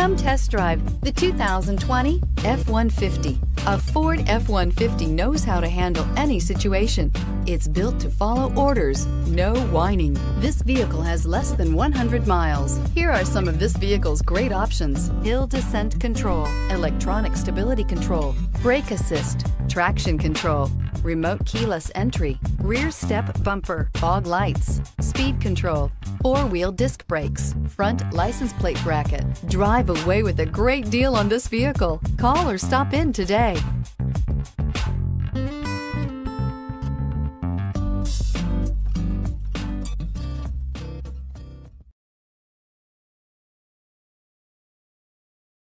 Come test drive the 2020 F-150. A Ford F-150 knows how to handle any situation. It's built to follow orders, no whining. This vehicle has less than 100 miles. Here are some of this vehicle's great options: hill descent control, electronic stability control, brake assist, traction control, remote keyless entry, rear step bumper, fog lights, speed control, four-wheel disc brakes, front license plate bracket. Drive away with a great deal on this vehicle. Call or stop in today.